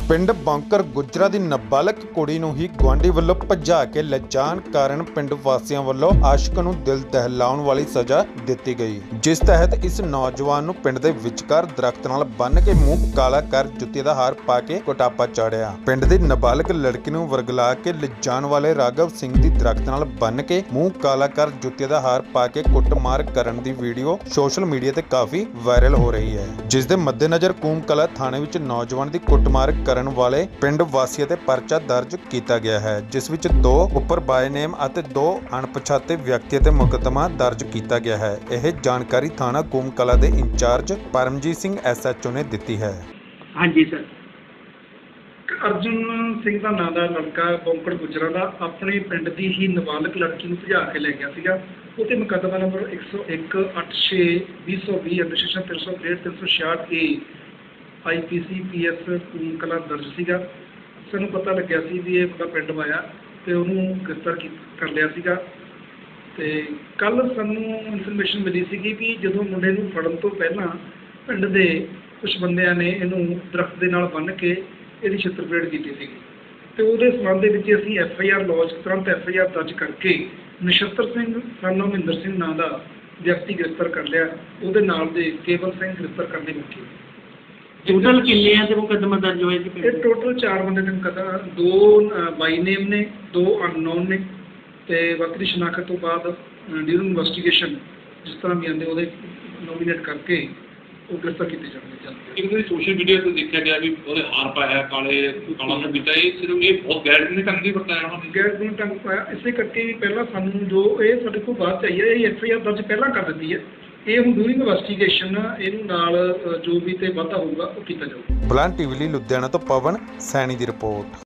ਪਿੰਡ ਬੌਂਕਰ ਗੁੱਜਰਾਂ ਦੀ ਨਾਬਾਲਗ ਕੁੜੀ ਨੂੰ ਹੀ ਗੁਆਂਢੀ ਵੱਲੋਂ ਭਜਾ ਕੇ ਲਿਜਾਣ ਕਾਰਨ ਪਿੰਡ ਵਾਸੀਆਂ ਵੱਲੋਂ ਆਸ਼ਕ ਨੂੰ ਦਿਲ ਦਹਿਲਾਉਣ ਵਾਲੀ ਸਜ਼ਾ ਦਿੱਤੀ ਗਈ, ਜਿਸ ਤਹਿਤ ਇਸ ਨੌਜਵਾਨ ਨੂੰ ਪਿੰਡ ਦੇ ਵਿਚਕਾਰ ਦਰਖਤ ਨਾਲ ਬੰਨ੍ਹ ਕੇ ਮੂੰਹ ਕਾਲਾ ਕਰ ਜੁੱਤੀ ਦਾ ਹਾਰ ਪਾ ਕੇ ਕੁਟਾਪਾ ਚਾੜਿਆ। ਪਿੰਡ ਦੀ ਨਾਬਾਲਗ ਲੜਕੀ ਨੂੰ ਵਰਗਲਾ ਕੇ ਲਿਜਾਣ ਵਾਲੇ ਰਾਘਵ ਸਿੰਘ ਦੀ ਦਰਖਤ ਨਾਲ ਬੰਨ੍ਹ ਕੇ ਮੂੰਹ ਕਾਲਾ ਕਰ ਜੁੱਤੀ ਦਾ ਹਾਰ ਪਾ ਕੇ ਕੁੱਟਮਾਰ ਕਰਨ ਦੀ ਵੀਡੀਓ ਸੋਸ਼ਲ ਮੀਡੀਆ ਤੇ ਕਾਫੀ ਵਾਇਰਲ ਹੋ ਰਹੀ ਹੈ, ਜਿਸ ਦੇ ਮੱਦੇਨਜ਼ਰ ਕੂਮ ਕਲਾਂ ਥਾਣੇ ਵਿੱਚ ਨੌਜਵਾਨ ਦੀ ਕੁੱਟਮਾਰ ਕਰਨ ਵਾਲੇ ਪਿੰਡ ਵਾਸੀਆਂ ਤੇ ਪਰਚਾ ਦਰਜ ਕੀਤਾ ਗਿਆ ਹੈ, ਜਿਸ ਵਿੱਚ 2 ਉੱਪਰ ਬਾਏ ਨੇਮ ਅਤੇ 2 ਅਣਪਛਾਤੇ ਵਿਅਕਤੀਆਂ ਤੇ ਮੁਕੱਦਮਾ ਦਰਜ ਕੀਤਾ ਗਿਆ ਹੈ। ਇਹ ਜਾਣਕਾਰੀ ਥਾਣਾ ਕੂਮ ਕਲਾਂ ਦੇ ਇੰਚਾਰਜ ਪਰਮਜੀਤ ਸਿੰਘ SHO ਨੇ ਦਿੱਤੀ ਹੈ। ਹਾਂਜੀ ਸਰ, ਅਰਜੁਨ ਸਿੰਘ ਦਾ ਨਾਂ ਦਾ ਲੜਕਾ ਬੌਂਕਰ ਗੁੱਜਰਾਂ ਦਾ ਆਪਣੇ ਪਿੰਡ ਦੀ ਹੀ ਨਾਬਾਲਗ ਲੜਕੀ ਨੂੰ ਭਜਾ ਕੇ ਲੈ ਗਿਆ ਸੀਗਾ। ਉਹਤੇ ਮੁਕੱਦਮਾ number 101 86 2020 under section 363 366 IPC PS Koom Kalan ਦਰਜ ਸੀਗਾ। ਸਾਨੂੰ ਪਤਾ ਲੱਗਿਆ ਸੀ ਵੀ ਇਹ ਮੁੰਡਾ ਪਿੰਡ ਆਇਆ ਤੇ ਉਹਨੂੰ ਗ੍ਰਿਫਤਾਰ ਕਰ ਲਿਆ ਸੀਗਾ। ਤੇ ਕੱਲ ਸਾਨੂੰ ਇਨਫੋਰਮੇਸ਼ਨ ਮਿਲੀ ਸੀਗੀ ਵੀ ਜਦੋਂ ਮੁੰਡੇ ਨੂੰ ਫੜਨ ਤੋਂ ਪਹਿਲਾਂ ਪਿੰਡ ਦੇ ਕੁਝ ਬੰਦਿਆਂ ਨੇ ਇਹਨੂੰ ਦਰਖਤ ਦੇ ਨਾਲ ਬੰਨ੍ਹ ਕੇ ਇਹਦੀ ਛਿੱਤਰਪਰੇਡ ਕੀਤੀ ਸੀਗੀ ਤੇ ਉਹਦੇ ਸੰਬੰਧ ਦੇ ਵਿੱਚ ਅਸੀਂ FIR ਲੌਂਚ ਤੁਰੰਤ FIR ਦਰਜ ਕਰਕੇ ਨਛੱਤਰ ਸਿੰਘ ਸਾਨੂੰ ਮਹਿੰਦਰ ਸਿੰਘ ਨਾਂ ਦਾ ਵਿਅਕਤੀ ਗ੍ਰਿਫਤਾਰ ਕਰ ਲਿਆ। ਉਹਦੇ ਨਾਲ ਦੇ ਕੇਵਲ ਸਿੰਘ ਗ੍ਰਿਫਤਾਰ ਕਰਨੇ ਮੁੱਕੇ। टोटल किन्ने ते मुकदमा दर्ज होए जी? ਇਹ ਟੋਟਲ 4 ਬੰਦੇ ਦੇ ਮੁਕੱਦਮਾ, 2 ਬਾਈ ਨੇਮ ਨੇ, 2 ਅਨਨੋਨ ਨੇ ਤੇ ਬਾਕੀ ਸ਼ਨਾਖਤ ਤੋਂ ਬਾਅਦ ਡਿਊਰਿੰਗ ਇਨਵੈਸਟੀਗੇਸ਼ਨ ਜਿਸ ਤਰ੍ਹਾਂ ਵੀ ਆਉਂਦੇ ਉਹਦੇ ਨੋਮੀਨੇਟ ਕਰਕੇ ਉਹ ਗ੍ਰਿਫਤਾਰ ਕੀਤੇ ਜਾਣਗੇ। ਇੱਕ ਦਿਨ ਸੋਸ਼ਲ ਮੀਡੀਆ ਤੇ ਦੇਖਿਆ ਗਿਆ ਵੀ ਉਹਦੇ ਹਾਰ ਪਾਇਆ ਕਾਲਾ ਨੂੰ ਕੀਤਾ, ਇਹ ਸਿਰਫ ਇਹ ਬਹੁਤ ਗੈਰ ਕਾਨੂੰਨੀ ਢੰਗ ਦੀ ਵਰਤਾਇਆ ਉਹਨਾਂ ਨੇ। ਗੈਰ ਕਾਨੂੰਨੀ ਢੰਗ ਪਾਇਆ, ਇਸੇ ਕਰਕੇ ਵੀ ਪਹਿਲਾਂ ਸਾਨੂੰ ਜੋ ਇਹ ਸਾਡੇ ਕੋਲ ਬਾਅਦ ਚ ਆਈ ਹੈ, ਇਹ FIR ਦਰਜ ਪਹਿਲਾਂ ਕਰ ਦਿੱਤੀ ਹੈ। ਇਹ ਹੁਣ ਡਿਊਰਿੰਗ ਇਨਵੈਸਟੀਗੇਸ਼ਨ ਇਹਨੂੰ ਨਾਲ ਜੋ ਵੀ ਤੇ ਵਾਧਾ ਹੋਊਗਾ ਉਹ ਕੀਤਾ ਜਾਊਗਾ। ਬੁਲੰਦ TV ਲਈ ਲੁਧਿਆਣਾ ਤੋਂ ਪਵਨ ਸੈਣੀ ਦੀ ਰਿਪੋਰਟ।